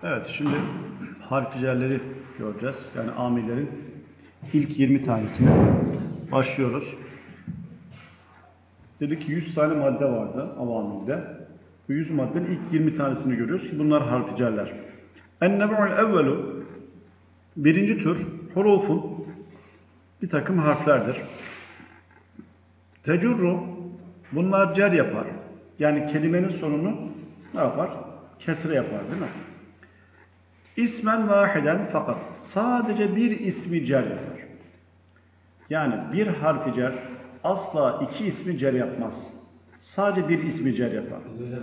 Evet, şimdi harficerleri göreceğiz. Yani amirlerin ilk 20 tanesine başlıyoruz. Dedik ki 100 tane madde vardı avamilde. Bu 100 maddenin ilk 20 tanesini görüyoruz ki bunlar harficerler. En-nebu'l evvelu, birinci tür hurufun, bir takım harflerdir. Tecurru, bunlar cer yapar. Yani kelimenin sonunu ne yapar? Kesre yapar, değil mi? İsmen vahiden, fakat sadece bir ismi cer yapar. Yani bir harfi cer asla iki ismi cer yapmaz. Sadece bir ismi cer yapar.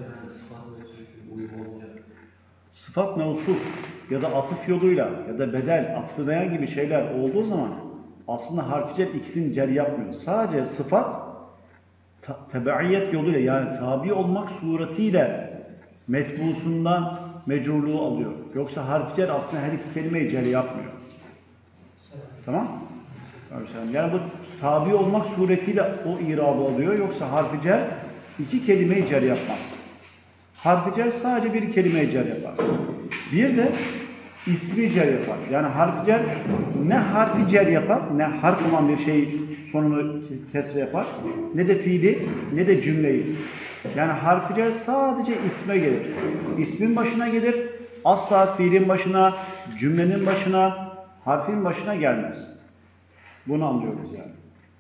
Sıfat mevsuf ya da atıf yoluyla ya da bedel, atfılayan gibi şeyler olduğu zaman aslında harfi cer ikisini cer yapmıyor. Sadece sıfat tebeiyet yoluyla, yani tabi olmak suretiyle metbusundan mecrurluğu alıyor. Yoksa harfi cer aslında her iki kelimeyi cer yapmıyor. Tamam? Yani bu tabi olmak suretiyle o irabı alıyor. Yoksa harfi cer iki kelimeyi cer yapmaz. Harfi cer sadece bir kelimeyi cer yapar. Bir de ismi cer yapar. Yani harfi cer ne harfi cer yapar, ne harf olan bir şey sonunu kesre yapar, ne de fiili, ne de cümleyi. Yani harfi cer sadece isme gelir. İsmin başına gelir, asla fiilin başına, cümlenin başına, harfin başına gelmez. Bunu anlıyoruz yani.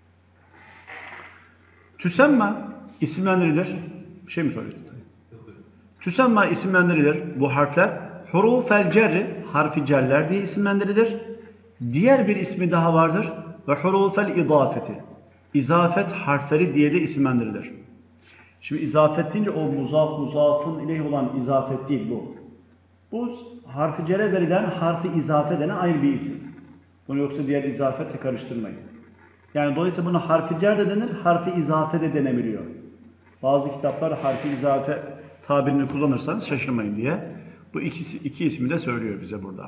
Tüsemme isimlendirilir. Bir şey mi söyledin? Tüsemme isimlendirilir. Bu harfler hurufel cerri, harfi cerler diye isimlendirilir. Diğer bir ismi daha vardır. Ve hurufel idafeti, izafet harfleri diye de isimlendirilir. Şimdi izafet deyince o muzafın ileyh olan izafet değil bu. Bu harfi cere verilen harfi izafe denen ayrı bir isim. Bunu yoksa diğer izafetle karıştırmayın. Yani dolayısıyla buna harfi cer de denir, harfi izafe de denebiliyor. Bazı kitaplar harfi izafe tabirini kullanırsanız şaşırmayın diye. Bu iki ismi de söylüyor bize burada.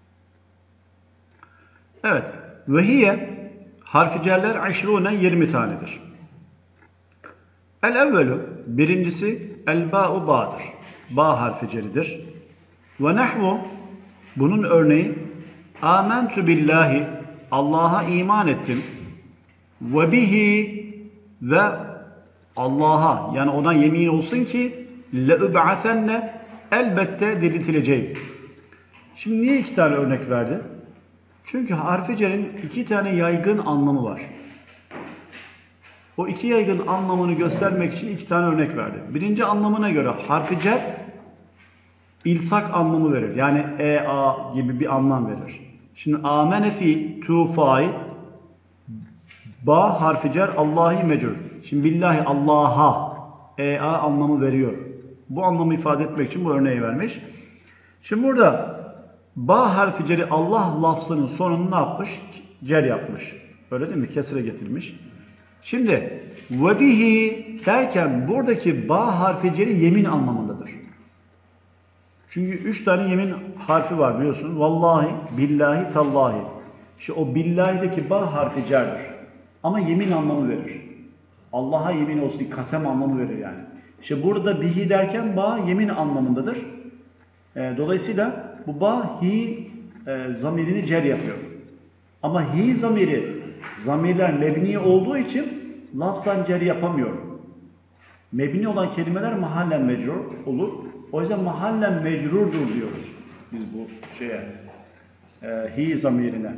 Evet. Vehiye harfi cerler aşrûne 20 tanedir. El evvelu, birincisi el ba'u ba'dır. Ba harfi ceridir. Ve nehvu, bunun örneği âmentü billahi, Allah'a iman ettim. Ve bihi, ve Allah'a, yani ona yemin olsun ki le'üb'athenne, elbette diriltileceğim. Şimdi niye iki tane örnek verdi? Çünkü harfi cerin iki tane yaygın anlamı var. O iki yaygın anlamını göstermek için iki tane örnek verdi. Birinci anlamına göre harfi cer ilsak anlamı verir. Yani a gibi bir anlam verir. Şimdi amene fi tu fail, ba harfi cer Allahi mecrur. Şimdi billahi Allah'a a anlamı veriyor. Bu anlamı ifade etmek için bu örneği vermiş. Şimdi burada ba harfi ceri Allah lafzının sonunu ne yapmış? Cer yapmış. Öyle değil mi? Kesre getirmiş. Şimdi ve bihi derken buradaki ba harfi ceri yemin anlamındadır. Çünkü 3 tane yemin harfi var biliyorsunuz. Vallahi, billahi, tallahi. İşte o billahi'deki ba harfi cerdir. Ama yemin anlamı verir. Allah'a yemin olsun, kasem anlamı verir yani. İşte burada bihi derken ba yemin anlamındadır. Dolayısıyla bu ba hi zamirini cer yapıyor. Ama hi zamiri, zamirler mebni olduğu için lafzan cer yapamıyor. Mebni olan kelimeler mahallen mecrur olur. O yüzden mahallen mecrurdur diyoruz biz bu şeye, hi zamirine.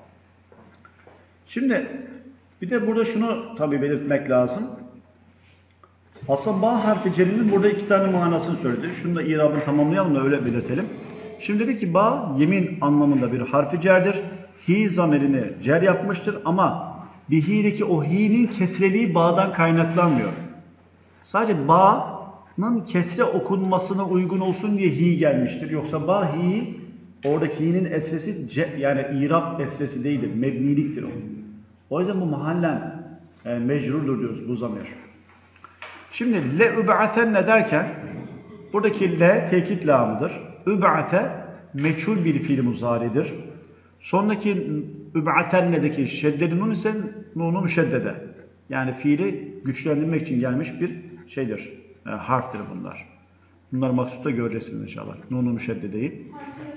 Şimdi bir de burada şunu tabii belirtmek lazım. Aslında ba harfi cerinin burada iki tane manasını söyledi. Şunu da irabını tamamlayalım da öyle belirtelim. Şimdi dedi ki ba yemin anlamında bir harfi cerdir. Hi zamirini cer yapmıştır ama bihi'deki o hi'nin kesreliği ba'dan kaynaklanmıyor. Sadece ba'nın kesre okunmasına uygun olsun diye hi gelmiştir. Yoksa ba hi, oradaki hi'nin esresi yani irab esresi değildir. Mebniliktir o. O yüzden bu mahallen mecrurdur diyoruz bu zamir. Şimdi le üb'athenne derken buradaki le tekit lamıdır. Üb'athe meçhul bir fiil muzaridir. Sondaki üb'athenne'deki şeddeli nun ise nunu müşeddede. Yani fiili güçlendirmek için gelmiş bir şeydir. Harftir bunlar. Bunları maksutta göreceksiniz inşallah. Nun-u müşeddedeyi.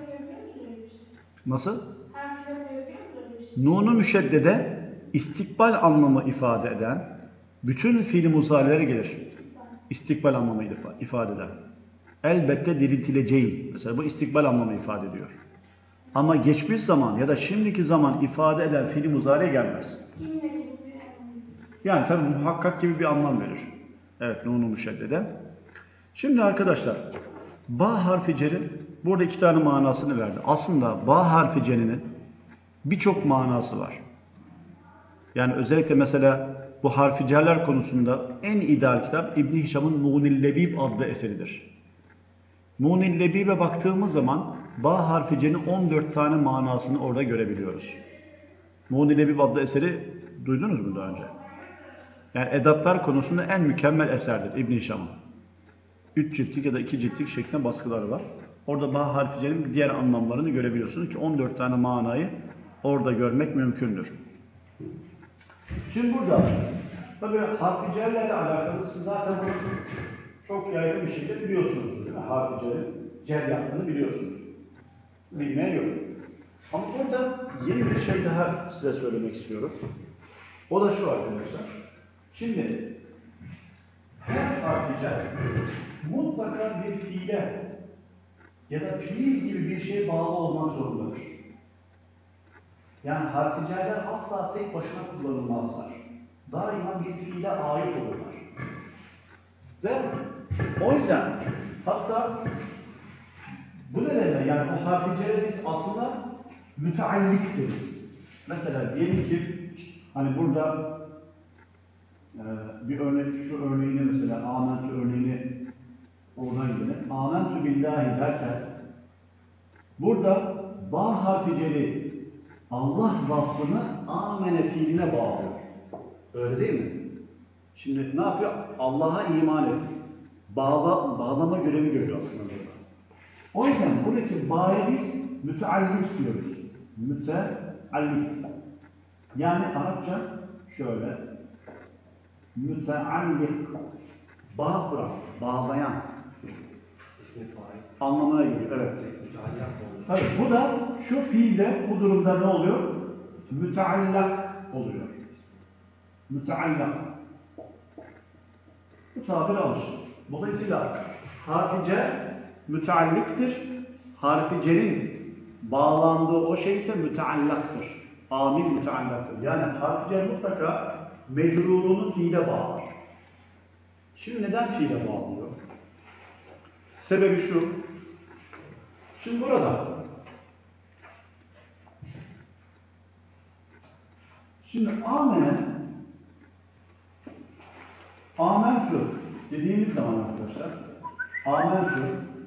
Nasıl? Nun-u müşeddede istikbal anlamı ifade eden bütün fiil-i muzari'lere gelir. İstikbal anlamı ifade eden. Elbette diriltileceğim. Mesela bu istikbal anlamı ifade ediyor. Ama geçmiş zaman ya da şimdiki zaman ifade eden fiil-i muzari'ye gelmez. Yani tabi muhakkak gibi bir anlam verir. Evet, nun-u müşeddede. Şimdi arkadaşlar, ba harfi cerin burada iki tane manasını verdi. Aslında ba harfi cerinin birçok manası var. Yani özellikle mesela bu harfi cerler konusunda en ideal kitap İbn Hişam'ın Muğnil Lebib adlı eseridir. Muğnil Lebib'e baktığımız zaman ba harfi cerinin 14 tane manasını orada görebiliyoruz. Muğnil Lebib adlı eseri duydunuz mu daha önce? Yani edatlar konusunda en mükemmel eserdir İbn Hişam'ın. 3 ciltlik ya da 2 ciltlik şeklinde baskıları var. Orada ba harfi cerinin diğer anlamlarını görebiliyorsunuz ki 14 tane manayı orada görmek mümkündür. Şimdi burada tabii harfi cerlerle alakalı siz zaten çok yaygın bir şekilde biliyorsunuz, değil mi? Harfi cerin cer yaptığını biliyorsunuz. Bilmeyen yok. Ama burada yeni bir şey daha size söylemek istiyorum. O da şu arkadaşlar. Şimdi her harfi cer mutlaka bir fiile ya da fiil gibi bir şeye bağlı olmak zorundadır. Yani harfi cerler asla tek başına kullanılmazlar. Daima bir fiile ait olurlar. Ve o yüzden hatta bu nedenle yani bu harfi cerre biz aslında müteallik deriz. Mesela diyelim ki hani burada bir örnek, şu örneğini mesela âmentü örneğini oradan gidelim. Âmentü billahi derken burada ba harfi cerri Allah lafzını amene fiiline bağlıyor. Öyle değil mi? Şimdi ne yapıyor? Allah'a iman et. Bağlama görevi görüyor aslında burada. O yüzden buradaki ba'ya biz müteallik diyoruz. Müteallik. Yani Arapça şöyle. Müteallik. Bağ kuran, bağlayan anlamına geliyor. Evet. Tabii bu da şu fiilde bu durumda ne oluyor? Müteallak oluyor. Müteallak. Bu tabir alışır. Dolayısıyla harfi cer mütealliktir. Harfi cerin bağlandığı o şey ise müteallaktır. Amil müteallaktır. Yani harfi cer mutlaka mecrurunu fiile bağlar. Şimdi neden fiile bağlıyor? Sebebi şu. Şimdi burada amentu dediğimiz zaman arkadaşlar amentu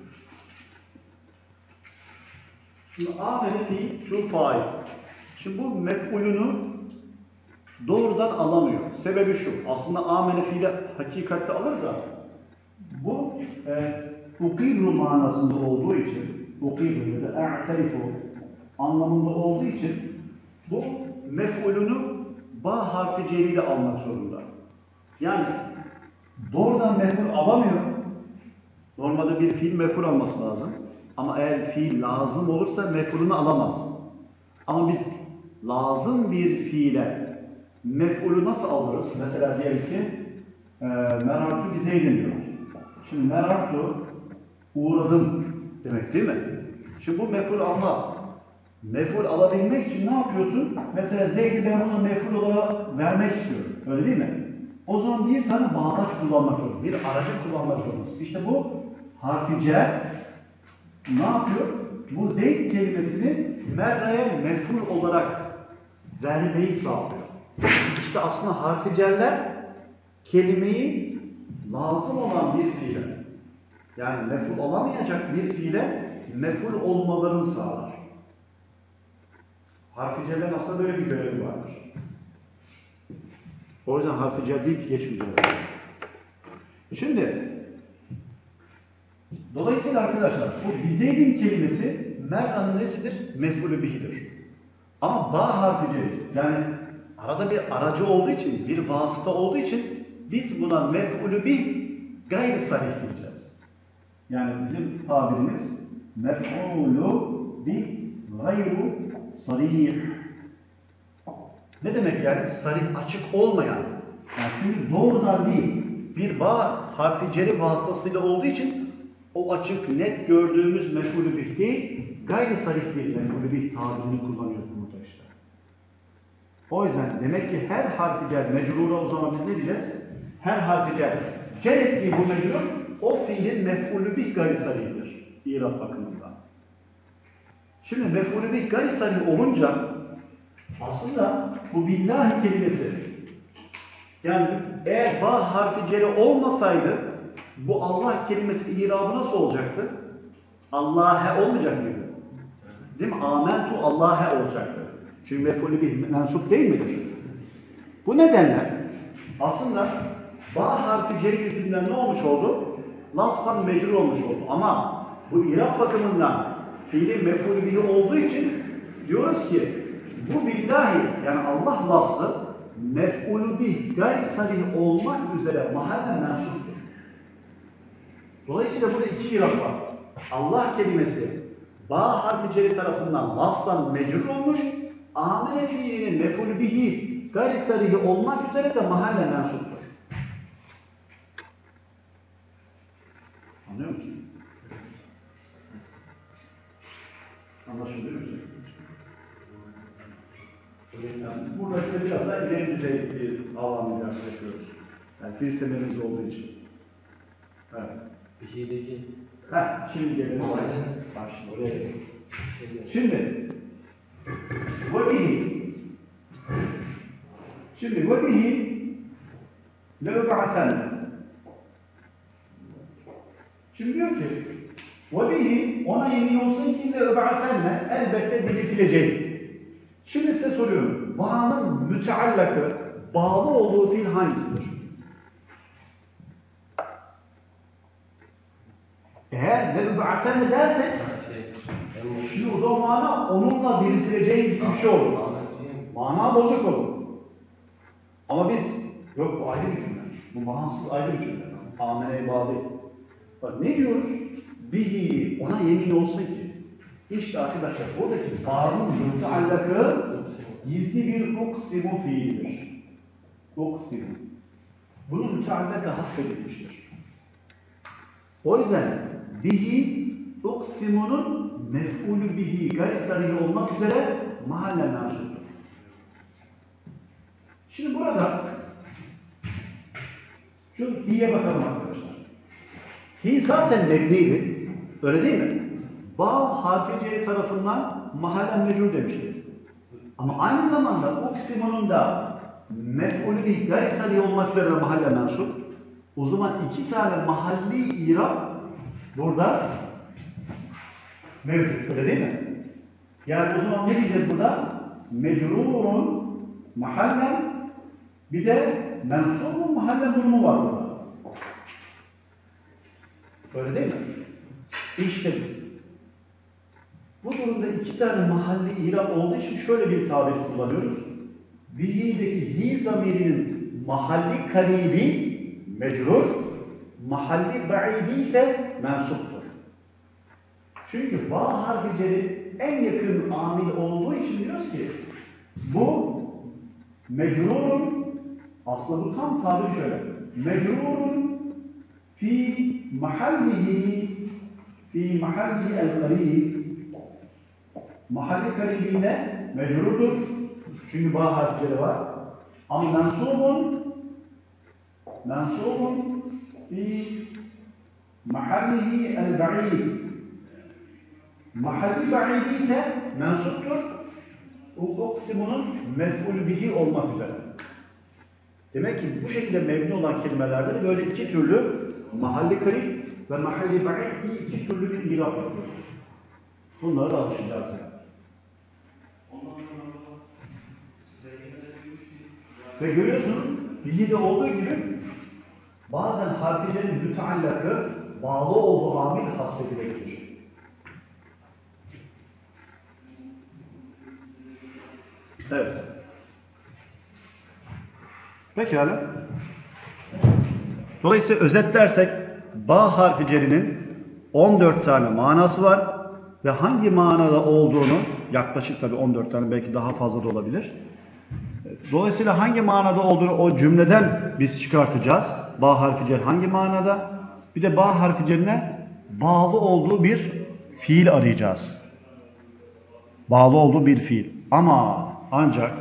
şimdi amene fiil şu fail. Şimdi bu mef'ulünü doğrudan alamıyor. Sebebi şu. Aslında amene fiile hakikatte alır da bu ukirru manasında olduğu için ukirru ya da e'terifu anlamında olduğu için bu mef'ulünü ba harfi ceriyle almak zorunda. Yani doğrudan mef'ul alamıyor. Normalde bir fiil mef'ul alması lazım. Ama eğer fiil lazım olursa mef'ulünü alamaz. Ama biz lazım bir fiile mef'ulü nasıl alırız? Mesela diyelim ki merartu bize deniyoruz. Şimdi merartu uğradım demek değil mi? Şimdi bu mef'ul almaz. Mef'ul alabilmek için ne yapıyorsun? Mesela Zeyd'i ben ona mef'ul olarak vermek istiyorum. Öyle değil mi? O zaman bir tane bağlaç kullanmak zorundasın. Bir aracı kullanmak zorundasın. İşte bu harfi cer ne yapıyor? Bu Zeyd kelimesini merra'ya mef'ul olarak vermeyi sağlıyor. İşte aslında harfi cerler kelimeyi lazım olan bir fiile, yani mef'ul olamayacak bir fiile mef'ul olmalarını sağlar. Harfi cerlerin aslında böyle bir görevi vardır. O yüzden harfi cer deyip geçmeyeceğiz. Şimdi dolayısıyla arkadaşlar bu bizeydin kelimesi mer'anın nesidir? Mef'ulü bihidir. Ama ba harfi ceri yani arada bir aracı olduğu için, bir vasıta olduğu için biz buna mef'ulü bih gayri sarih diyeceğiz. Yani bizim tabirimiz mef'ulu bi gayru sarih. Ne demek yani? Sarih, açık olmayan. Yani çünkü doğrudan değil. Bir ba harfi ceri vasıtasıyla olduğu için o açık, net gördüğümüz mef'ulü bih değil, gayri sarih bir mef'ulü bih tabirini kullanıyoruz burada işte. O yüzden demek ki her harfi cer mecrura, o zaman biz ne diyeceğiz? Her harfi cer ettiği bu mecrur o fiilin mef'ulü bih gayri sarihdir. İrab bakımından. Şimdi mef'ulü bih gayri sarih olunca aslında bu billahi kelimesi, yani eğer ba harfi ceri olmasaydı bu Allah kelimesi irabı nasıl olacaktı? Allah'e olmayacak mıydı? Değil mi? Amentu Allah'e olacaktı. Çünkü mef'ulü bih mensup değil midir? Bu nedenle aslında ba harfi ceri yüzünden ne olmuş oldu? Lafzan mecrur olmuş oldu. Ama bu irab bakımından fiilin mef'ulü bihi olduğu için diyoruz ki bu billahi, yani Allah lafzı mef'ulü bih gayri sarih olmak üzere mahallen mensuptur. Dolayısıyla burada iki irab var. Allah kelimesi ba harfi ceri tarafından lafzan mecrur olmuş, amele fiilinin mef'ulü bihi gayri sarih olmak üzere de mahallen mensuptur. Anlıyor musun? Anlaşılıyor mu? Yani burada ise biraz daha ileri düzey bir alan ders yapıyoruz. Yani fiil temelimiz olduğu için. Evet. Bihideki Şimdi gelelim. Bak şimdi oraya gelelim. Şimdi ve bihi. Şimdi ve bihi le'ub'atenne. Şimdi diyor ki ve bihi, ona yemin olsun ki le'ub'atenne, elbette diriltilecek. Şimdi size soruyorum. Ba'nın müteallakı, bağlı olduğu fiil hangisidir? Eğer le'ub'atenne dersek şimdi o zaman onunla diriltileceğin gibi bir şey olur. Mana bozuk olur. Ama biz, yok bu ayrı bir cümle. Bu bağımsız ayrı bir cümle. Amene'ye bağlı. Bak ne diyoruz? Bihi, ona yemin olsun ki. İşte arkadaşlar buradaki bağın müteallakı gizli bir uksimu fiilidir. Uksimu. Bunun müteallakı hasfedilmiştir. O yüzden bihi uksimunun mef'ulü bihi gayri sarih olmak üzere mahallen mensuptur. Şimdi burada şu hi'ye bakalım arkadaşlar. Hi zaten mebniydi. Öyle değil mi? Ba harfi ceri tarafından mahallen mecrur demişti. Ama aynı zamanda uksimunun da mef'ulü bihi gayri sarih olmak üzere mahallen mensup. O zaman iki tane mahalli irab burada mevcut. Öyle değil mi? Yani o zaman ne diyeceğiz burada? Mecrurun mahallen, bir de mensubun mahallen durumu var burada. Öyle değil mi? İşte bu durumda iki tane mahalli irab olduğu için şöyle bir tabir kullanıyoruz. Bihi'deki hi zamirinin mahalli karibi mecrur, mahalli ba'idi ise mensuptur. Çünkü ba harfi ceri en yakın amil olduğu için diyoruz ki bu mecrurun, aslında bu tam tabiri şöyle. Mecrurun fi mahallihi el-karib, mahalli karibinde mecrurdur. Çünkü ba harfi ceri var. Ama mensubun fi mahallihi el-ba'id, mahalli ba'idi ise mensuptur. Uksimunun mef'ul bihi olmak üzere. Demek ki bu şekilde mebni olan kelimelerde de böyle iki türlü mahalli karib ve mahalli ba'id diye iki türlü bir irab yapıyoruz. Bunlara da alışacağız yani. Ve görüyorsunuz bihi de olduğu gibi bazen harficenin müteallakı bağlı olduğu amil hasfedilebilir. Evet. Pekala. Dolayısıyla özetlersek ba harfi cerinin 14 tane manası var ve hangi manada olduğunu, yaklaşık tabii 14 tane, belki daha fazla da olabilir. Dolayısıyla hangi manada olduğunu o cümleden biz çıkartacağız. Ba harfi cer hangi manada? Bir de ba harfi cerine bağlı olduğu bir fiil arayacağız. Bağlı olduğu bir fiil. Ama ancak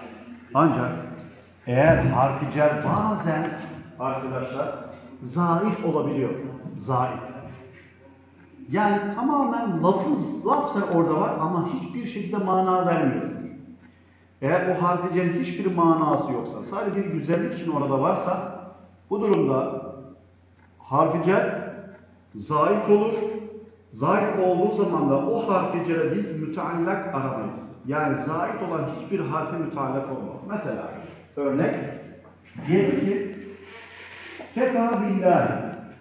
eğer harfi cer bazen arkadaşlar zait olabiliyor. Zait. Yani tamamen lafzen orada var ama hiçbir şekilde mana vermiyorsunuz. Eğer o harfi cerin hiçbir manası yoksa, sadece bir güzellik için orada varsa, bu durumda harfi cer zait olur. Zait olduğu zaman da o harfi cere biz müteallak aramayız. Yani zait olan hiçbir harfe müteallak olmaz. Mesela örnek, diyelim ki kefa billahi.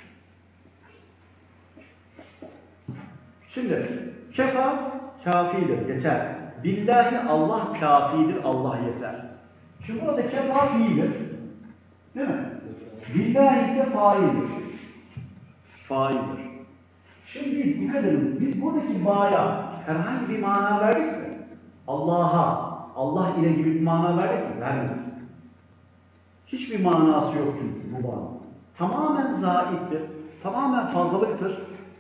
Şimdi kefa kafidir, yeter. Billahi Allah kafidir, Allah yeter. Şimdi burada kefa fiildir. Değil mi? Billahi ise faildir. Faildir. Şimdi biz dikkat edin, biz buradaki ba'ya herhangi bir mana verdik mi? Allah'a, Allah ile gibi bir mana verdik mi? Vermedik. Hiçbir manası yok çünkü bu bağ. Tamamen zaittir, tamamen fazlalıktır.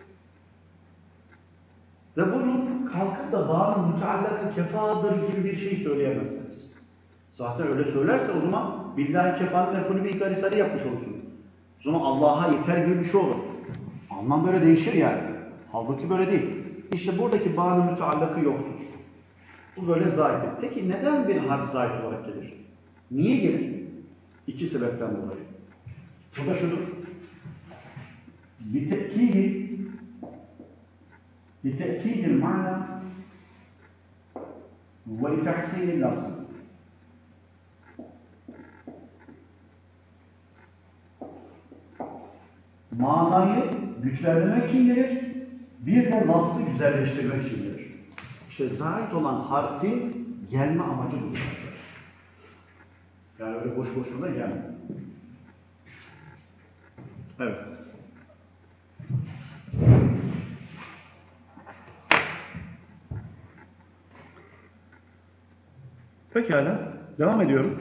Ve bunun kalkıp da bağın müteallakı kefadır gibi bir şey söyleyemezsiniz. Zaten öyle söylerse o zaman billahi kefanın mef'ulü bir ikarisari yapmış olursun. O zaman Allah'a yeter gibi bir şey olur. Anlam böyle değişir yani. Halbuki böyle değil. İşte buradaki bağın müteallakı yoktur. Bu böyle zahittir. Peki neden bir harf zahit olarak gelir? Niye gelir? İki sebepten dolayı. Bu da şudur. لِتَأْكِيدِ الْمَعْنَى وَلِتَحْسِينِ اللَّفْزِ. Manayı güçlendirmek için gelir, bir de lafzı güzelleştirmek için gelir. İşte zahit olan harfin gelme amacı budur. Yani öyle boş boşuna gelmiyor. Evet. Pekala. Devam ediyorum.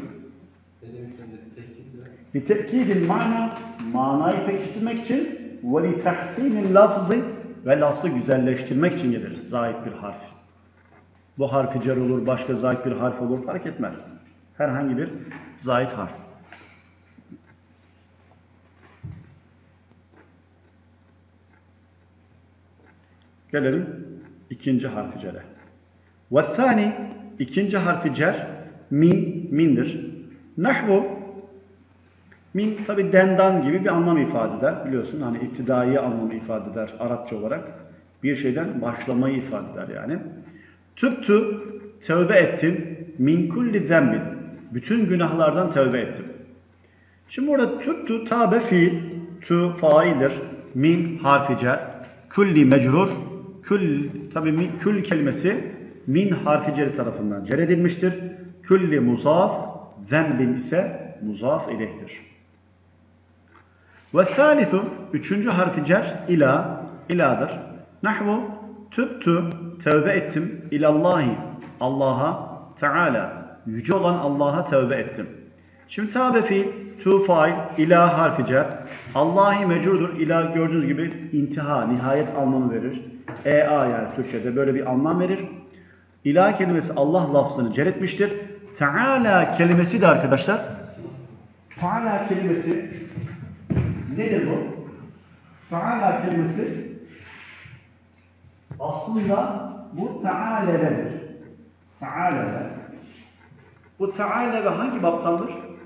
لِتَأْكِيدِ الْمَعْنَى manayı pekiştirmek için وَلِتَحْسِينِ اللَّفْزِ ve lafzı güzelleştirmek için gelir zahit bir harf. Bu harfi cer olur, başka zahit bir harf olur, fark etmez. Herhangi bir zahit harf. Gelelim ikinci harfi cere. وَالثَّانِ ikinci harfi cer mindir. Nahvu min tabi dendan gibi bir anlam ifade eder. Biliyorsun hani iptidai anlamı ifade eder Arapça olarak. Bir şeyden başlamayı ifade eder yani. Tübtü tövbe ettim min kulli zembin. Bütün günahlardan tövbe ettim. Şimdi burada tübtü tabe fiil, tü faildir, min harfi cer, kulli mecrur, tabi kül kelimesi min harfi ceri tarafından cer edilmiştir. Kulli muzaf, zembin ise muzaf ileyhtir. Ve thalithu, üçüncü harfi cer, iladır. Nahvu, tübtü, tevbe ettim, ilallahi, Allah'a, Teala, yüce olan Allah'a tevbe ettim. Şimdi tabe fiil, tu fail, ilah harfi cer, Allahi mecrudur, ilah gördüğünüz gibi intiha, nihayet anlamı verir. Yani Türkçe'de böyle bir anlam verir. İlah kelimesi Allah lafzını cer etmiştir. Teala kelimesi de arkadaşlar, Teala kelimesi nedir bu? Teala kelimesi aslında bu Teale'dir. Teale. Bu Teale ve hangi baptandır?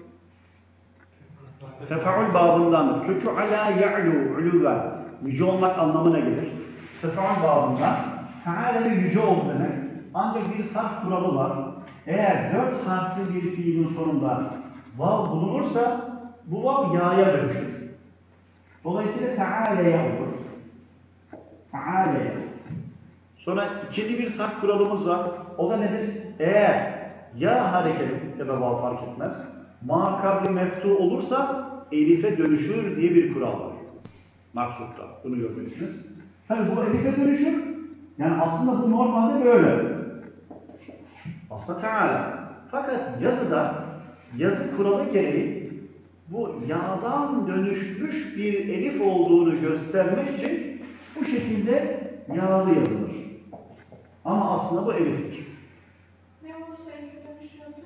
Tefaül babındandır. Kökü ala ya'lu, uluven. Yüce olmak anlamına gelir. Tefaül babından Teale ve yüce oldu demek. Ancak bir sarf kuralı var. Eğer 4 harfli bir fiilin sonunda vav bulunursa bu vav ya'ya dönüşür. Dolayısıyla Teale'ye olur. Teale'ye. Sonra ikinci bir sarf kuralımız var. O da nedir? Eğer ya hareketi ya da vav fark etmez. Ma kabli meftu olursa elife dönüşür diye bir kural var. Maksutta. Bunu görmelisiniz. Tabi bu elife dönüşür. Yani aslında bu normalde böyle. Aslında Teala. Fakat yazı kuralı gereği bu yağdan dönüşmüş bir elif olduğunu göstermek için bu şekilde yağlı yazılır. Ama aslında bu eliftir. Ne olursa elife dönüşüyordu?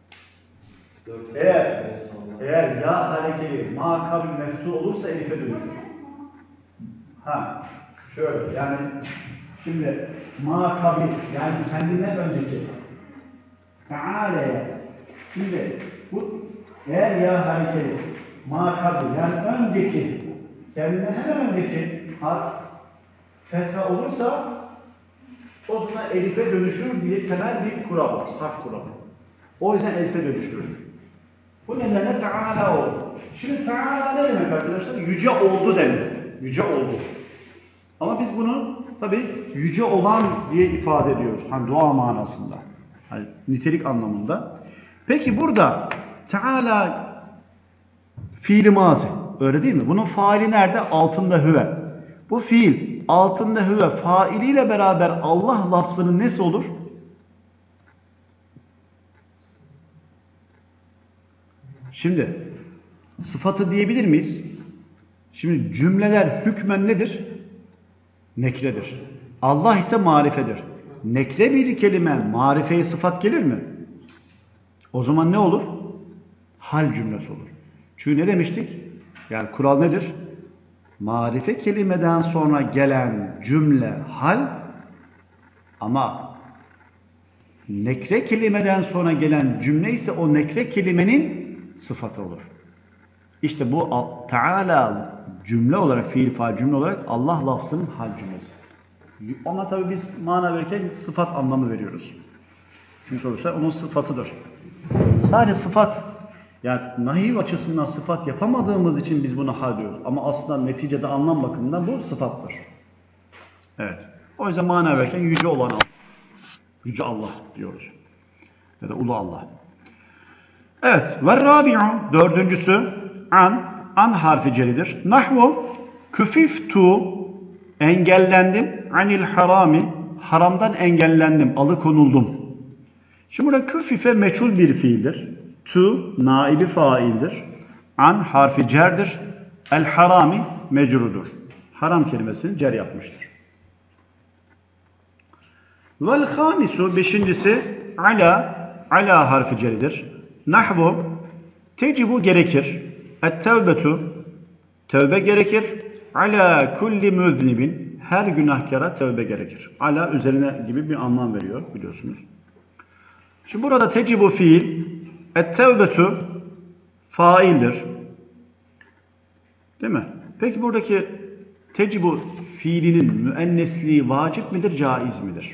Eğer ya harekeli ma kabil meftu olursa elife dönüşür. Ha, şöyle yani şimdi ma kabil yani kendinden önceki Teala'ya şimdi bu eğer ya harekeli ma kabil yani önceki kendinden hemen önceki harf fetha olursa o zaman elife dönüşür diye temel bir kural var, sarf kuralı. O yüzden elife dönüştürür. Bu nedenle Teala oldu. Şimdi Teala ne demek arkadaşlar? Yüce oldu demek. Yüce oldu. Ama biz bunu tabii yüce olan diye ifade ediyoruz. Hani dua manasında. Hani nitelik anlamında. Peki burada Teala fiili mazi. Öyle değil mi? Bunun faili nerede? Altında hüve. Bu fiil altında hüve failiyle beraber Allah lafzının nesi olur? Şimdi sıfatı diyebilir miyiz? Şimdi cümleler hükmen nedir? Nekredir. Allah ise marifedir. Nekre bir kelime marifeye sıfat gelir mi? O zaman ne olur? Hal cümlesi olur. Çünkü ne demiştik? Yani kural nedir? Marife kelimeden sonra gelen cümle hal ama nekre kelimeden sonra gelen cümle ise o nekre kelimenin sıfatı olur. İşte bu Teala cümle olarak, fiil fail cümle olarak Allah lafzının hal cümlesi. Ama tabii biz mana verirken sıfat anlamı veriyoruz. Çünkü sonuçta onun sıfatıdır. Sadece sıfat, yani nahiv açısından sıfat yapamadığımız için biz buna hal diyoruz. Ama aslında neticede anlam bakımından bu sıfattır. Evet. O yüzden mana verirken yüce olan Allah. Yüce Allah diyoruz. Ya da ulu Allah. Evet. Ve rabi'u dördüncüsü an harfi celidir. Nahvu küfiftu engellendim anil harami haramdan engellendim, alıkonuldum. Şimdi burada küfife meçhul bir fiildir. Tu naibi faildir. An harfi cerdir. El harami mecrudur. Haram kelimesini cer yapmıştır. Vel hamisu beşincisi ala harfi ceridir. Nahvu tecibu gerekir. Et tevbetu tövbe gerekir. Ala kulli müznibin her günahkara tövbe gerekir. Ala üzerine gibi bir anlam veriyor biliyorsunuz. Şimdi burada tecibu fiil, et-tevbetu faildir. Değil mi? Peki buradaki tecibu fiilinin müennesliği vacip midir, caiz midir?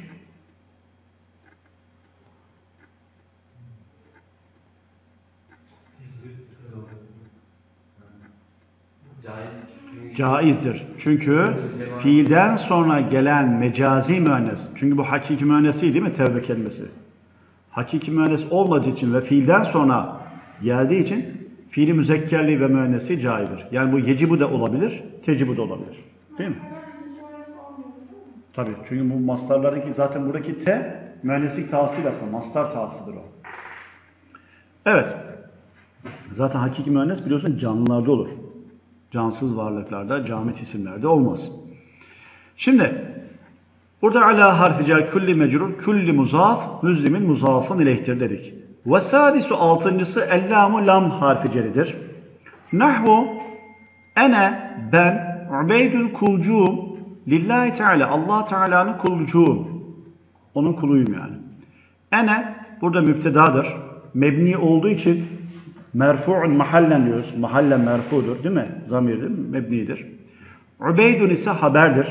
Caizdir. Çünkü fiilden sonra gelen mecazi müennes. Çünkü bu hakiki müennes değil mi tevbe kelimesi? Hakiki müennes olmadığı için ve fiilden sonra geldiği için fiili müzekkerliği ve müennesi caizdir. Yani bu yecibu da olabilir, tecibu da olabilir. Değil mi? Tabii. Çünkü bu mastarlardaki zaten buradaki te müenneslik tavsiyle aslında. Mastar tavsidir o. Evet. Zaten hakiki müennes biliyorsun canlılarda olur. Cansız varlıklarda, camit isimlerde olmaz. Şimdi burada ala harfi cer külli mecrur, külli muzaf, müzlimin muzafın ileyhtir dedik. Ve sadisu altıncısı ellamu lam harfi ceridir. Nahvu ene ben ubeydül kulcuğum lillahi teala Allah Teala'nın kulcuğum. Onun kuluyum yani. Ene burada müptedadır. Mebni olduğu için merfu'un mahallen diyoruz. Mahallen merfudur değil mi? Zamirdir, mebnidir. Ubeydun ise haberdir.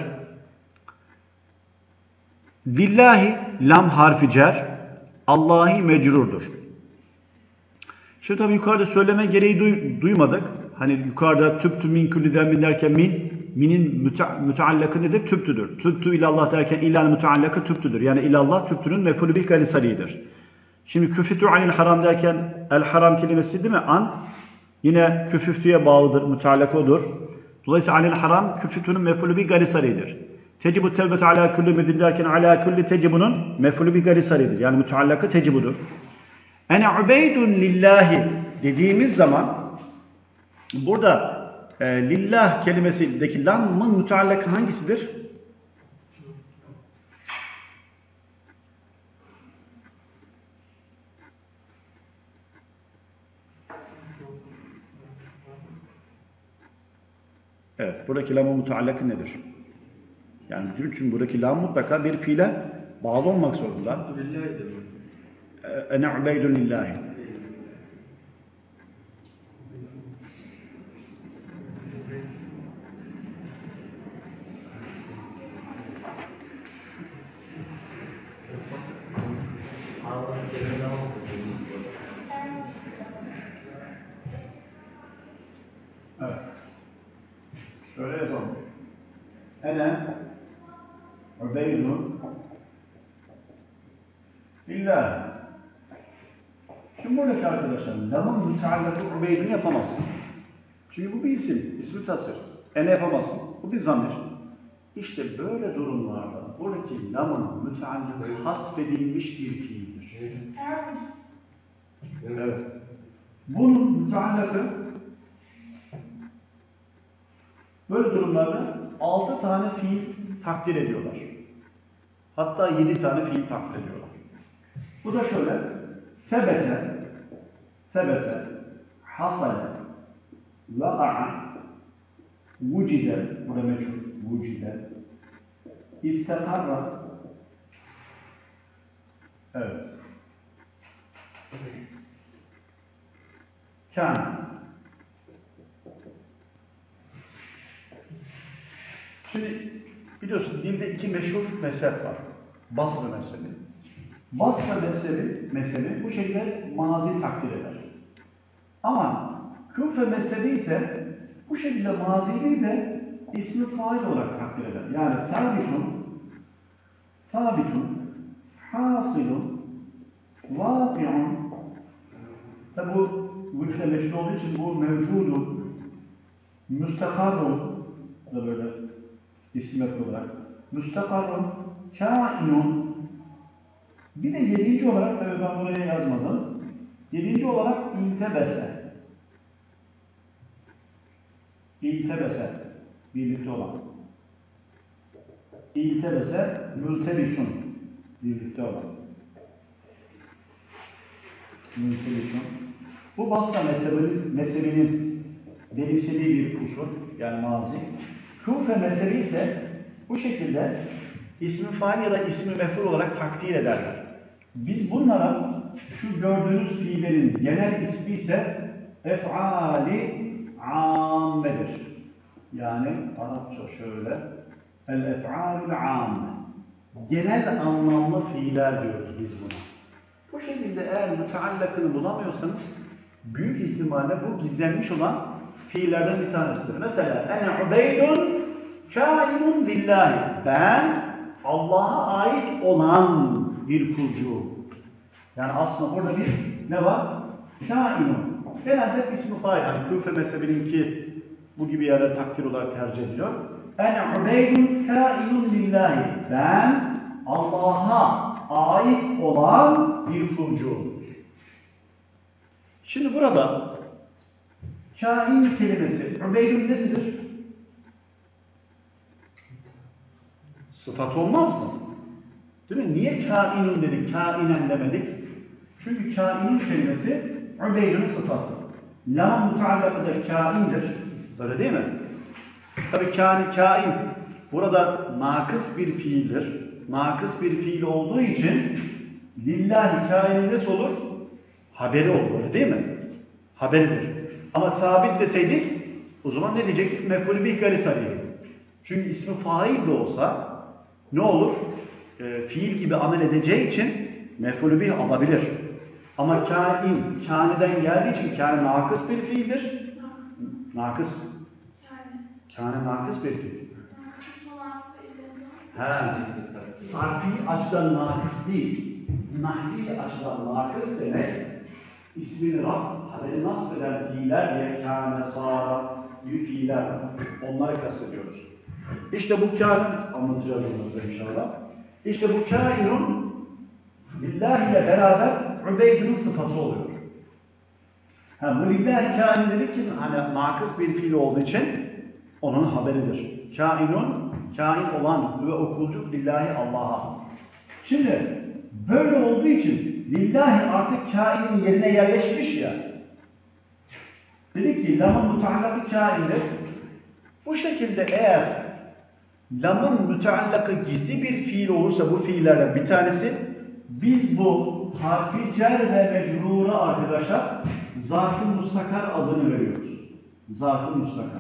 Lillahi lam harfi cer. Allahi mecrurdur. Şimdi tabi yukarıda söyleme gereği duymadık. Hani yukarıda tüptü min külliden derken minin müteallakı nedir? Tüptüdür. Tüptü ilallah derken ilal müteallakı tüptüdür. Yani ilallah tüptünün mefulü bih galisalidir. Şimdi küfütü anil haram derken el haram kelimesi değil mi? An yine küfüftüye bağlıdır, müteallak odur. Dolayısıyla anil haram küfütünün mefulü bih galisalidir. Tecibu tevbete ala kulli müdin derken ala kulli tecibunun mef'ulü bi gari saridir. Yani müteallakı tecibudur. Ene ubeydun lillahi dediğimiz zaman burada lillah kelimesindeki lamın müteallakı hangisidir? Evet, buradaki lamın müteallakı nedir? Yani çünkü buradaki lam mutlaka bir fiile bağlı olmak zorunda. Ene ubeydun lillahi. Evet. Şöyle yapalım. Ene ubeydun lillahi. Şimdi buradaki arkadaşlar lamın müteallakı ubeydun yapamazsın. Çünkü bu bir isim, ismi tasir. Ene yapamazsın. Bu bir zamir. İşte böyle durumlarda buradaki lamın müteallakı hasbedilmiş bir fiildir. Evet. Bunun müteallakı böyle durumlarda 6 tane fiil takdir ediyorlar. Hatta 7 tane fiil takdir ediyorlar. Bu da şöyle. Sebete, hasale, vaka'a, vucide, burada meçhul, vucide, istekarra, evet, kâne. Şimdi biliyorsun dilde 2 meşhur mezhep var. Basra mezhebi. Basra mezhebi bu şekilde mazi takdir eder. Ama Küfe mezhebi ise bu şekilde maziyi de ismi fail olarak takdir eder. Yani sabitun, hasilun, vaki'un. Tabi bu vücle meşhur olduğu için bu mevcudun, müstakarun da böyle isim olarak. Müstakarun, kâinun. Bir de 7. olarak, tabii ben buraya yazmadım. 7. olarak iltebese. İltebese. Birlikte olan. İltebese, mültebisun. Birlikte olan. Mültebisun. Bu Basra mezhebinin benimsediği bir usul, yani mazi. Küfe mezhebi ise bu şekilde ismi fail ya da ismi mef'ul olarak takdir ederler. Biz bunlara şu gördüğünüz fiillerin genel ismi ise ef'ali ammedir. Yani Arapça şöyle el-ef'alul amme. Genel anlamlı fiiller diyoruz biz buna. Bu şekilde eğer müteallakını bulamıyorsanız büyük ihtimalle bu gizlenmiş olan fiillerden bir tanesidir. Mesela ene ubeydun kâinun lillahi. Ben Allah'a ait olan bir kulcuyum. Yani aslında burada bir ne var? Kâinun. Genelde ismi fail. Yani Küfe mezhebininki bu gibi yerler takdir olarak tercih ediliyor. Ene ubeydun kâinun lillahi. Ben Allah'a ait olan bir kulcuyum. Şimdi burada kain kelimesi, ubeydun nesidir? Sıfat olmaz mı? Değil mi? Niye kainun dedik, kainen demedik? Çünkü kainun kelimesi ubeydunun sıfatı. Lam muteallakı da kaindir. Öyle değil mi? Tabii kain. Burada nakıs bir fiildir. Nakıs bir fiil olduğu için lillahi kainin nesi olur? Haberi olur, öyle değil mi? Haberidir. Ama sabit deseydik o zaman ne diyecektik? Mef'ulü bih gari sarih. Çünkü ismi fail de olsa ne olur? Fiil gibi amel edeceği için mef'ulü bih alabilir. Ama kâniden geldiği için kâne nakıs bir fiildir. Nakıs. Kâne nakıs bir fiil. Sarfi açıdan nakıs değil. Nahvi açıdan nakıs demek ismini haberi nasb eden fiiller diye kâne, sâra gibi fiiller. Onları kastediyoruz. İşte bu kain, anlatacağız onu inşallah. İşte bu kainun lillahi ile beraber Ubeyd'in sıfatı oluyor. Bu lillahi kain dedik ki hani nakıs bir fiil olduğu için onun haberidir. Kainun, kain olan ve okulcuk lillahi Allah'a. Şimdi böyle olduğu için lillahi artık kainin yerine yerleşmiş ya. Dedik ki lamın müteallakı kaindir. Bu şekilde eğer lamın müteallakı gizli bir fiil olursa bu fiillerden bir tanesi biz bu harfi cer ve mecrura arkadaşlar zarf-ı mustakar adını veriyoruz. Zarf-ı mustakar.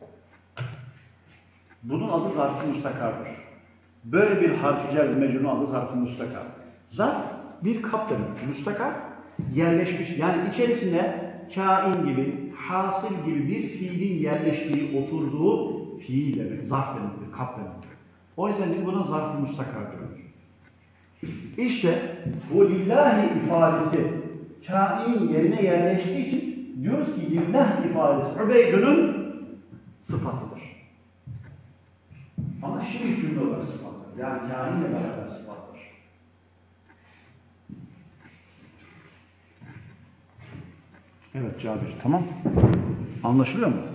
Bunun adı zarf-ı mustakardır. Böyle bir harfi cer ve mecrurun adı zarf-ı mustakar. Zarf bir kap demek. Mustakar yerleşmiş. Yani içerisinde kain gibi, hasıl gibi bir fiilin yerleştiği, oturduğu fiil demek. Zarf demektir, kap demektir. O yüzden biz buna zarf-ı mustakar diyoruz. İşte bu lillahi ifadesi kain yerine yerleştiği için diyoruz ki lillah ifadesi Ubeyd'ün sıfatıdır. Ama şimdi cümle olarak sıfattır. Yani kainle beraber sıfattır. Evet Cabir, tamam. Anlaşılıyor mu?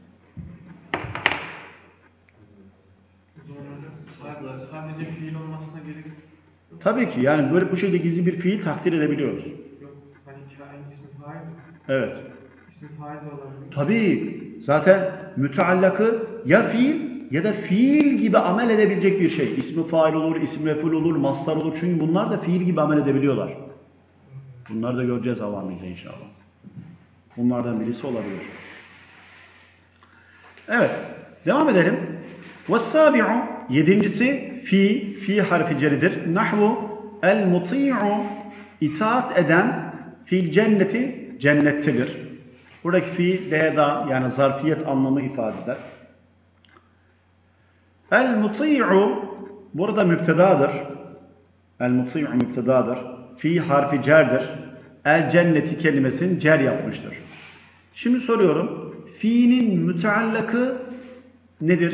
Sadece fiil olmasına gerek yok. Tabii ki yani böyle bu şekilde gizli bir fiil takdir edebiliyoruz. Yok. Hani kain ismi fail mi? Evet. İsmi fail de olabilir. Tabii. Zaten müteallakı ya fiil ya da fiil gibi amel edebilecek bir şey. İsmi fail olur, isim mef'ul olur, mastar olur. Çünkü bunlar da fiil gibi amel edebiliyorlar. Bunları da göreceğiz avamide inşallah. Bunlardan birisi olabilir. Evet. Devam edelim. وَالسَّابِعُ yedincisi fi harfi ceridir. Nahvu el-muti'u itaat eden fil cenneti cennettedir. Buradaki fi da yani zarfiyet anlamı ifade eder. El-muti'u burada müptedadır. El-muti'u müptedadır. Fi harfi cerdir. El-cenneti kelimesini cer yapmıştır. Şimdi soruyorum. Fi'nin müteallakı nedir?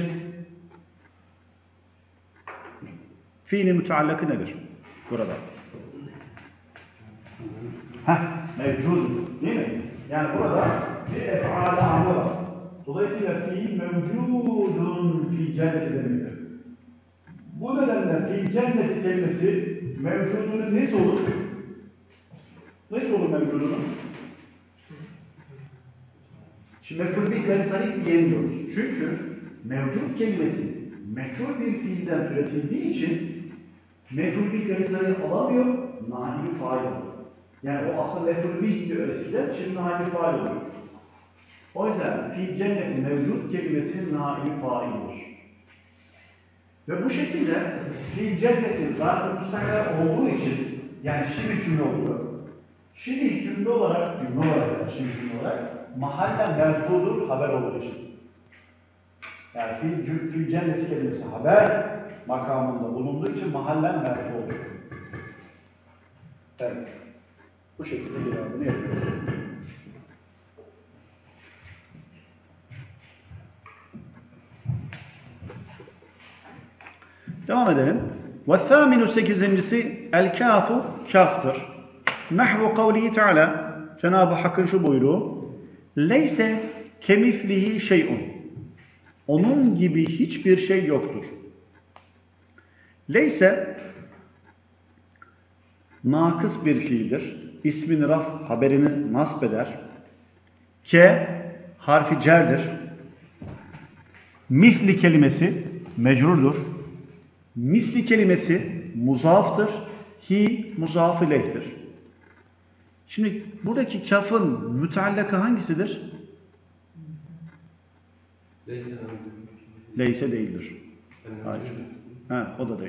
Fiilin müteallakı nedir? Burada. Mevcud. Değil mi? Yani burada bir ef'ale amel var. Dolayısıyla fiil mevcudun fi cenneti demektir. Bu nedenle fi cenneti kelimesi mevcudunun nesi olur? Nesi olur mevcudunun? Şimdi mef'ul bih gayri sarih diyemiyoruz. Çünkü mevcut kelimesi meçhul bir fiilden türetildiği için mef'ul bih gayri sarih alamıyor, naibi fail oluyor. Yani o aslında mef'ul bih'ti öylesiyle, şimdi naibi fail oluyor. O yüzden fi cennetin mevcut kelimesi naibi faildir. Ve bu şekilde fi cennetin zarf-ı müstakar olduğu için yani şibih cümle oluyor. Şibih cümle olarak mahallen merfudur haber olduğu için. Yani fil cennet kelimesi haber makamında bulunduğu için mahallen merfu oluyor. Evet. Bu şekilde cevabını yapıyoruz. Devam edelim. وَالثَّامِنُ sekizincisi el-kâfu kaftır. Nahvu kavlihi teala Cenab-ı Hakk'ın şu buyruğu leyse kemithlihi şey'un onun gibi hiçbir şey yoktur. Leyse nakıs bir fiildir. İsmin raf haberini nasb eder. Ke harfi cerdir. Misli kelimesi mecrurdur. Misli kelimesi muzaftır. Hi muzaf ileyhtir. Şimdi buradaki kafın müteallakı hangisidir? Leyse değildir. Hayır. O da değil.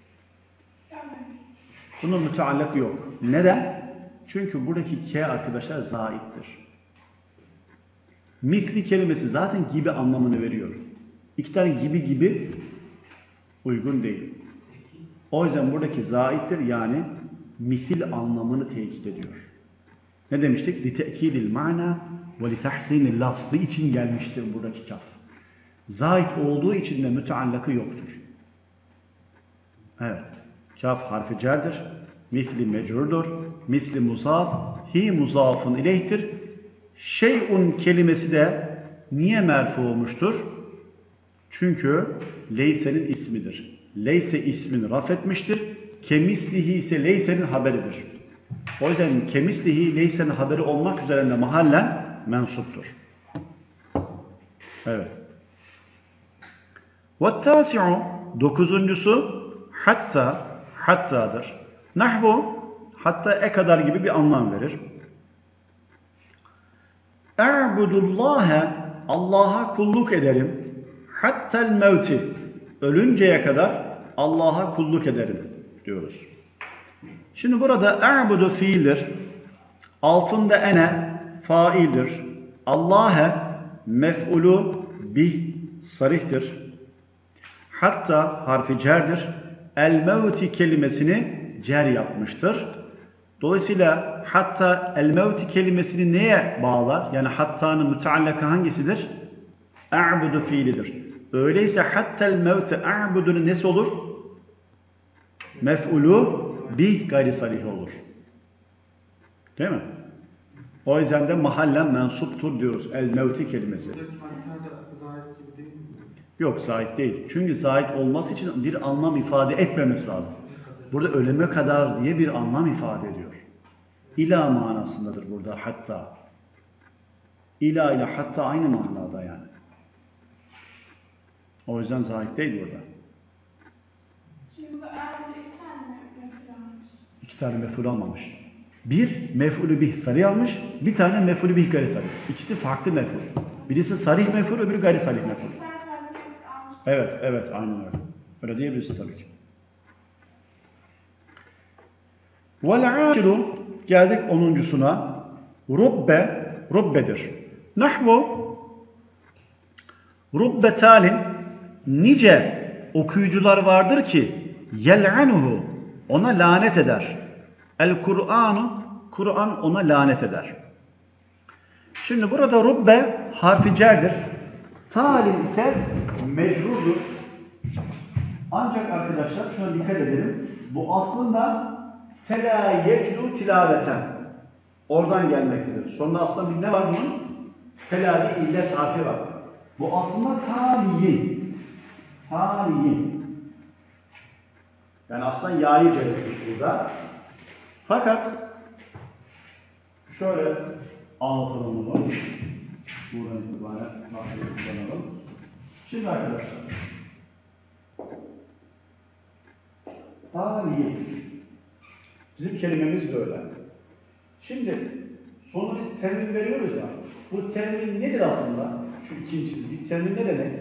Bunun müteallakı yok. Neden? Çünkü buradaki ke arkadaşlar zaittir. Misli kelimesi zaten gibi anlamını veriyor. İki tane gibi uygun değil. O yüzden buradaki zaittir yani misil anlamını tekit ediyor. Ne demiştik? لِتَأْكِيدِ الْمَعْنَى وَلِتَحْسِينِ lafzı için gelmiştir buradaki kaf. Zait olduğu için de müteallakı yoktur. Evet. Kaf harfi cerdir. Misli mecrurdur. Misli muzaf. Hi muzafın ileyhtir. Şey'un kelimesi de niye merfu olmuştur? Çünkü leyse'nin ismidir. Leyse ismini raf etmiştir. Kemislihi ise leyse'nin haberidir. O yüzden kemislihi leyse'nin haberi olmak üzere de mahallen mensuptur. Evet. Vettâsi'u dokuzuncusu hattadır. Nahvu hatta kadar gibi bir anlam verir. E'budullâhe Allah'a kulluk ederim. Hattel mevti ölünceye kadar Allah'a kulluk ederim diyoruz. Şimdi burada e'budu fiildir. Altında ene faildir. Allah'e mef'ulu bih sarihtir. Hatta harfi cerdir. El mevti kelimesini cer yapmıştır. Dolayısıyla hatta el mevti kelimesini neye bağlar? Yani hattanın müteallaka hangisidir? E'budu fiilidir. Öyleyse hattel mevte e'budunun nesi olur? Mef'ulu bih gayri salih olur. Değil mi? O yüzden de mahallen mensuptur diyoruz. El mevti kelimesi. Yok, zait değil. Çünkü zait olması için bir anlam ifade etmemesi lazım. Burada öleme kadar diye bir anlam ifade ediyor. İla manasındadır burada hatta. İla ile hatta aynı manada yani. O yüzden zait değil burada. Şimdi bu eğer iki tane mef'ul almış. İki tane mef'ul almamış. Bir mef'ulü bih sarih almış, bir tane mef'ulü bih gayri sarih. İkisi farklı mef'ul. Birisi sarih mef'ul, öbürü gayri sarih mef'ul. İki tane farklı mef'ul almış. Evet, aynen öyle. Öyle diyebilirsin tabii ki. Vel-âşiru geldik 10'uncusuna. Rubbedir. Nahvu rubbe talin nice okuyucular vardır ki yel'anuhu ona lanet eder. El-Kur'anu Kur'an ona lanet eder. Şimdi burada rubbe harfi cerdir. Talin ise mecrurdur. Ancak arkadaşlar şuna dikkat edelim. Bu aslında tela yeclu tilaveten. Oradan gelmektedir. Sonunda aslında bir ne var bunun? Tela bir illet harfi var. Bu aslında taliyin. Yani aslında ya'yı cerretmiş burada. Fakat şöyle anlatalım bunu. Buradan itibaren nasıl kullanalım. Şimdi arkadaşlar taliyin. Bizim kelimemiz böyle. Şimdi sonra biz temin veriyoruz ya. Bu temin nedir aslında? Şu ikinci çizgi. Temin ne demek?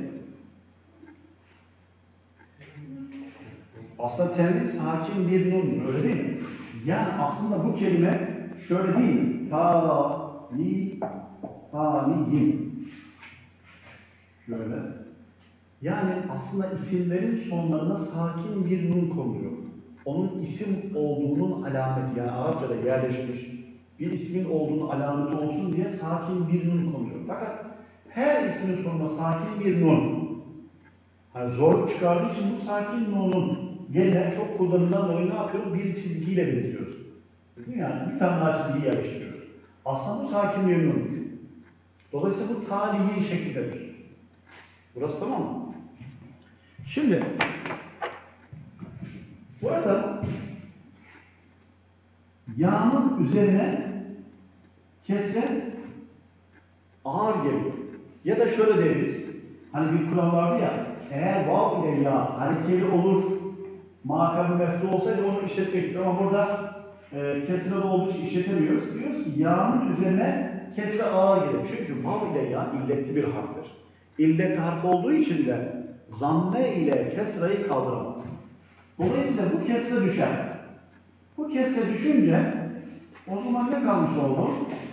Aslında temin sakin bir nun. Öyle değil mi? Yani aslında bu kelime şöyle değil. Taliyin. Şöyle. Yani aslında isimlerin sonlarına sakin bir nun konuyor. Onun isim olduğunun alameti, yani Arapçada yerleşmiş bir ismin olduğunun alameti olsun diye sakin bir nun konuyor. Fakat her ismin sonuna sakin bir nun, yani zorluk çıkardığı için bu sakin nunun yerine çok kullanılan dolayı ne yapıyoruz? Bir çizgiyle belirtiyoruz. Yani bir tane daha çizgi yerleştiriyoruz. Aslında bu sakin bir nundur. Dolayısıyla bu talihi şekildedir. Burası tamam mı? Şimdi bu arada yağın üzerine kesre ağır geliyor. Ya da şöyle deriz. Hani bir kural vardı ya, eğer vav ile ya harekeli olur, makabı meflu olsaydı onu işletecektik. Ama burada kesre olduğu için işletemiyoruz. Diyoruz ki yağın üzerine kesre ağır geliyor. Çünkü vav ile ya illetli bir harftir. İllet harf olduğu için de zamme ile kesreyi kaldıramaz. Dolayısıyla bu kesre düşer. Bu kesre düşünce o zaman ne kalmış oldu?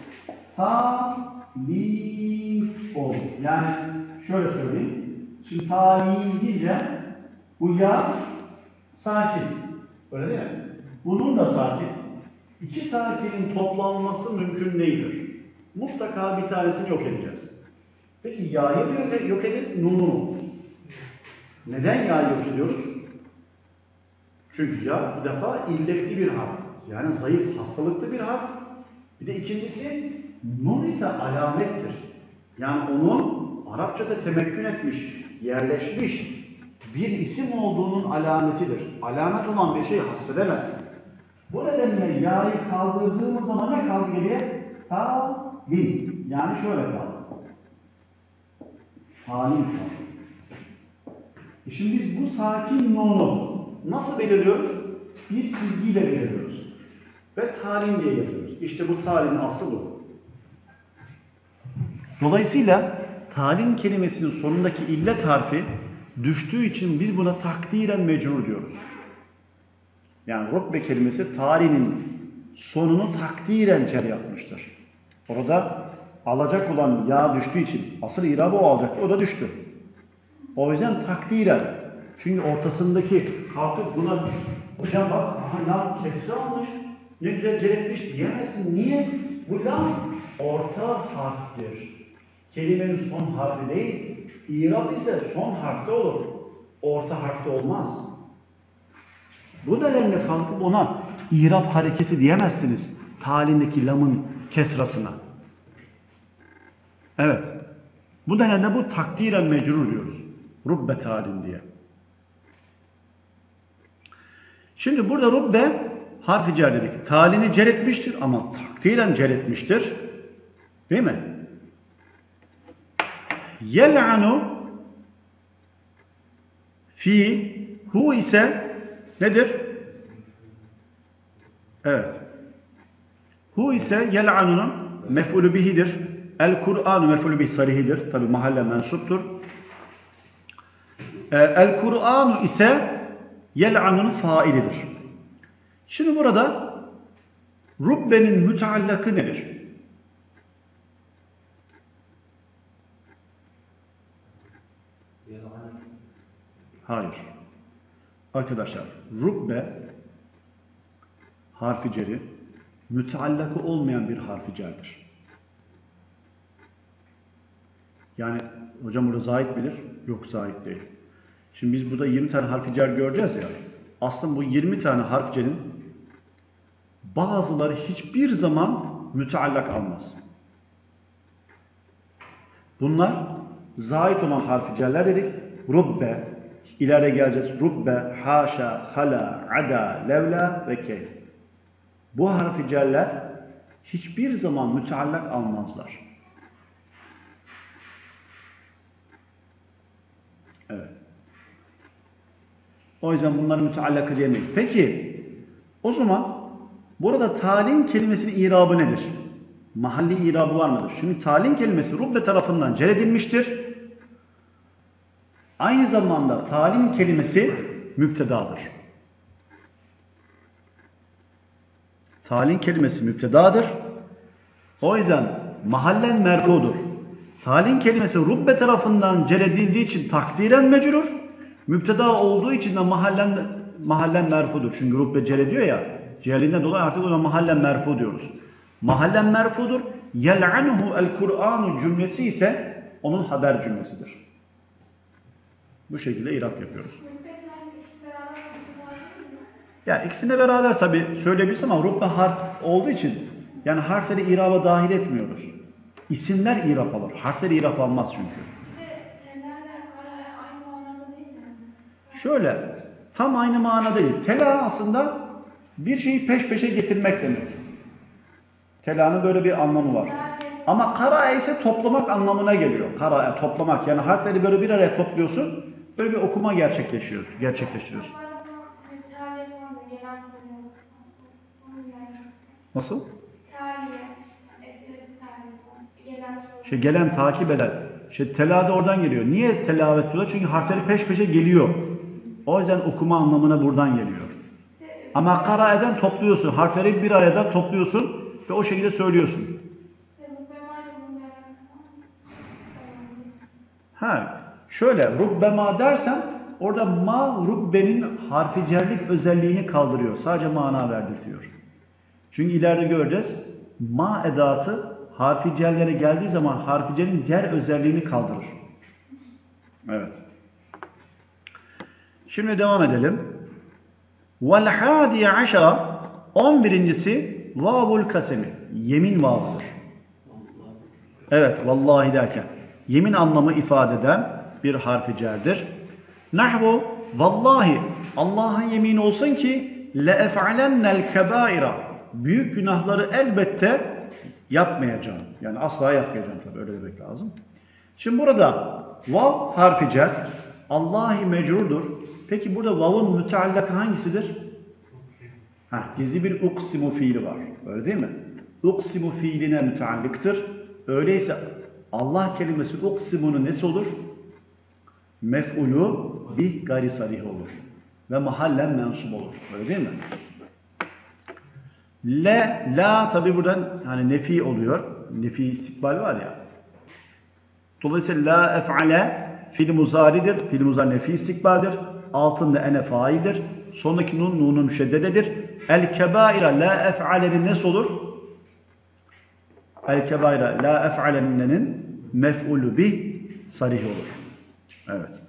Talim oldu. Yani şöyle söyleyeyim. Şimdi talim deyince bu ya sakin. Öyle değil mi? Bunun da sakin. İki sakinin toplanması mümkün değildir. Mutlaka bir tanesini yok edeceğiz. Peki ya'yı yok ederiz, nunu. Neden ya'yı yok ediyoruz? Çünkü ya bir defa illetli bir harf. Yani zayıf, hastalıklı bir harf. Bir de ikincisi nun ise alamettir. Yani onun Arapçada temekkün etmiş, yerleşmiş bir isim olduğunun alametidir. Alamet olan bir şey hasfedemezsin. Bu nedenle ya'yı kaldırdığımız zaman ne kaldı geriye? Talin. Yani şöyle kaldı. Talin kaldı. Şimdi biz bu sakin nunu nasıl belirliyoruz? Bir çizgiyle belirliyoruz. Ve talin diye yazıyoruz. İşte bu talin aslı bu. Dolayısıyla talin kelimesinin sonundaki illet harfi düştüğü için biz buna takdiren mecrur diyoruz. Yani rubbe kelimesi talinin sonunu takdiren cer yapmıştır. Orada alacak olan ya düştüğü için asıl irabı o alacaktı, o da düştü. O yüzden takdiren. Çünkü ortasındaki kalkıp buna hocam bak aha lam kesri almış, ne güzel cer etmiş diyemezsin. Niye? Bu lam orta harftir. Kelimenin son harfi değil, İrab ise son harfte olur. Orta harfte olmaz. Bu nedenle kalkıp ona İrab harekesi diyemezsiniz. Talindeki lamın kesrasına. Evet. Bu nedenle bu takdiren mecrur diyoruz. Rubbe talin diye. Şimdi burada rubbe harfi cer dedik. Talini cer etmiştir ama takdiren cer etmiştir. Değil mi? Yel'anu fi hu ise nedir? Evet. Hu ise yel'anunun mef'ulü bihidir. El-Kur'anu mef'ulü bih sarihidir. Tabi mahalle mensuptur. El-Kur'anu ise yel'anunun failidir. Şimdi burada rubbenin müteallakı nedir? Hayır. Arkadaşlar, rubbe harfi ceri müteallakı olmayan bir harfi cerdir. Yani hocam burada zahit bilir. Yok zahit değil. Şimdi biz burada 20 tane harfi cer göreceğiz ya. Aslında bu 20 tane harfi cerin bazıları hiçbir zaman müteallak almaz. Bunlar zahit olan harfi cerler dedik. Rubbe, ileride geleceğiz. Rubbe, haşa, hala, ada, levla ve key. Bu harfi cerler hiçbir zaman müteallak almazlar. Evet. O yüzden bunları müteallakı diyemeyiz. Peki, o zaman burada talin kelimesinin irabı nedir? Mahalli irabı var mıdır? Şimdi talin kelimesi rubbe tarafından cer edilmiştir. Aynı zamanda talin kelimesi müptedadır. Talin kelimesi müptedadır. O yüzden mahallen merfudur. Talin kelimesi rubbe tarafından cer edildiği için takdiren mecrur. Müpteda olduğu için de mahallen merfudur. Çünkü rubbe cer ediyor ya. Cerliğinden dolayı artık ona mahallen merfu diyoruz. Mahallen merfudur. Yel'anuhu el-Kur'anu cümlesi ise onun haber cümlesidir. Bu şekilde irab yapıyoruz. Yani ikisine beraber tabi söyleyebiliriz ama rubbe harf olduğu için yani harfleri iraba dahil etmiyoruz. İsimler irab alır. Harfleri irab almaz çünkü. Şöyle tam aynı manada değil. Tela aslında bir şeyi peş peşe getirmek demek. Tela'nın böyle bir anlamı var. Ama kara ise toplamak anlamına geliyor. Kara toplamak yani harfleri böyle bir araya topluyorsun. Böyle bir okuma gerçekleştiriyorsun. Nasıl? Gelen takip eder. Tela da oradan geliyor. Niye telavet diyorlar? Çünkü harfleri peş peşe geliyor. O yüzden okuma anlamına buradan geliyor. Ama kara eden topluyorsun. Harfleri bir arada topluyorsun ve o şekilde söylüyorsun. Şöyle rubbema dersen orada ma rubbenin harfi cerlik özelliğini kaldırıyor. Sadece mana verdirtiyor. Çünkü ileride göreceğiz. Ma edatı harfi cerlere geldiği zaman harfi cerin cer özelliğini kaldırır. Evet. Şimdi devam edelim. Vel hadiye aşara 11.'si vavul kasemi. Yemin vavıdır. Evet, vallahi derken yemin anlamı ifade eden bir harfi cerdir. Nahvu vallahi Allah'a yemin olsun ki le ef'alennel kebaira. Büyük günahları elbette yapmayacağım. Yani asla yapmayacağım tabii, öyle demek lazım. Şimdi burada vav harfi cer, Allahi mecrurdur. Peki burada vav'un müteallakı hangisidir? Gizli bir uksimu fiili var. Öyle değil mi? Uksimu fiiline müteallıktır. Öyleyse Allah kelimesi uksimunun nesi olur? Mef'ulu bih gayri sarih olur. Ve mahallen mensup olur. Öyle değil mi? La tabi buradan hani nefi oluyor. Nefi istikbal var ya. Dolayısıyla la ef'ale fiil muzaridir. Fiil muzari nefi istikbaldir. Altında ene faildir. Sondaki nunu müşeddededir. El kebaira la ef'ale'nin nesi olur? El kebaira la ef'ale'nin mef'ulü bih sarih olur. Evet.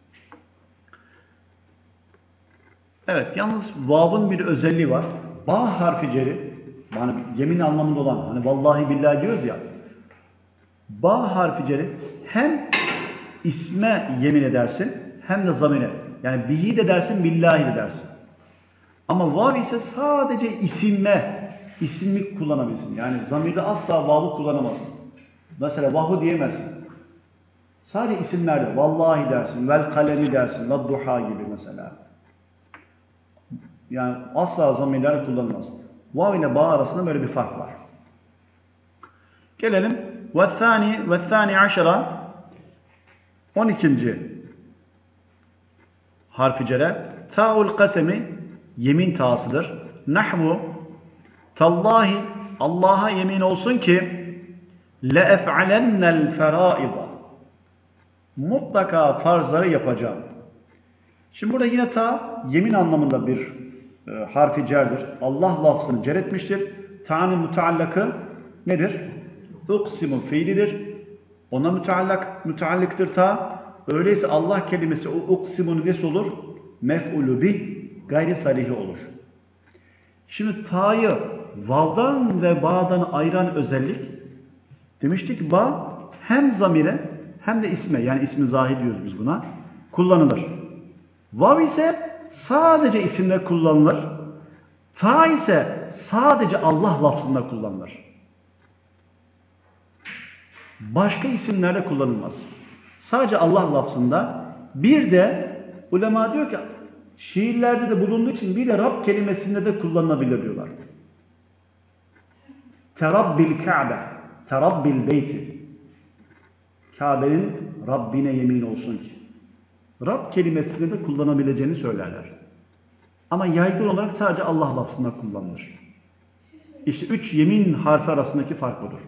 Evet, yalnız vav'ın bir özelliği var. Ba harfi ceri, yani yemin anlamında olan, hani vallahi billahi diyoruz ya. Ba harfi ceri hem isme yemin edersin hem de zamire. Yani bihi de dersin, billahi de dersin. Ama vav ise sadece isimlik kullanabilirsin. Yani zamirde asla vav'u kullanamazsın. Mesela vahu diyemezsin. Sadece isimlerde vallahi dersin, vel kalemi dersin, ve duha gibi mesela. Yani asla zamirler kullanılmaz. Vav ile ba arasında böyle bir fark var. Gelelim. Ve thani aşara 12. harfi cere. Ta'ul kasemi yemin ta'sıdır. Nahvu tallahi Allah'a yemin olsun ki le ef'alennel feraida mutlaka farzları yapacağım. Şimdi burada yine ta yemin anlamında bir harfi cerdir. Allah lafzını cer etmiştir. Ta'nın müteallakı nedir? Uksimu fiilidir. Ona müteallıktır ta. Öyleyse Allah kelimesi o uksimunun nesi olur? Mef'ulü bih gayri salihi olur. Şimdi ta'yı vav'dan ve ba'dan ayıran özellik demiştik ba hem zamire hem de isme, yani ismi zahir diyoruz biz buna, kullanılır. Vav ise sadece isimde kullanılır. Ta ise sadece Allah lafzında kullanılır. Başka isimlerde kullanılmaz. Sadece Allah lafzında. Bir de ulema diyor ki şiirlerde de bulunduğu için bir de Rab kelimesinde de kullanılabilir diyorlar. Terabbil Ka'be, terabbil beyti. Kabe'nin Rabbine yemin olsun ki. Rab kelimesinde de kullanabileceğini söylerler. Ama yaygın olarak sadece Allah lafzında kullanılır. İşte 3 yemin harfi arasındaki fark budur.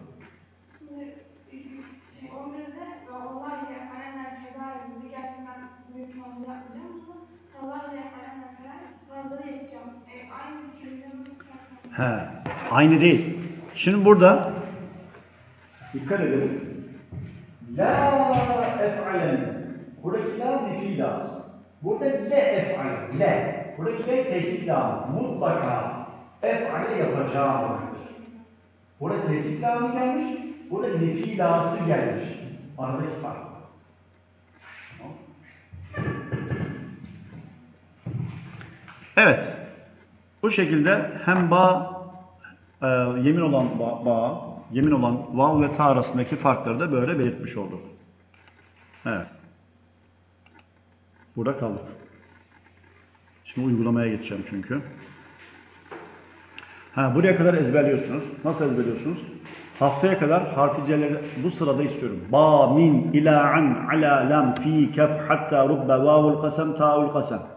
Şimdi 11'de ve Allah ile ef'alennel kebair gerçekten büyük fazla yapmayacağım ama Allah ile ef'alennel kebair fazla yapacağım. Aynı cümle nasıl? Aynı değil. Şimdi burada dikkat edelim. La ef'alen. Buradaki la nefi lazım. Burada le ef'alen. Le. Buradaki le tehdit lazım. Mutlaka ef'ale yapacağım. Burada tehdit lazım gelmiş. Burada nefi lası gelmiş. Aradaki fark. Evet. Bu şekilde hem yemin olan yemin olan vav ve ta arasındaki farkları da böyle belirtmiş olduk. Evet. Burada kaldık. Şimdi uygulamaya geçeceğim çünkü. Buraya kadar ezberliyorsunuz. Nasıl ezberliyorsunuz? Haftaya kadar harficeleri bu sırada istiyorum. Ba, min, ila, an, ala, lam, fi, kef, hatta, rubbe, vavul, kasem, ta'ul, kasem.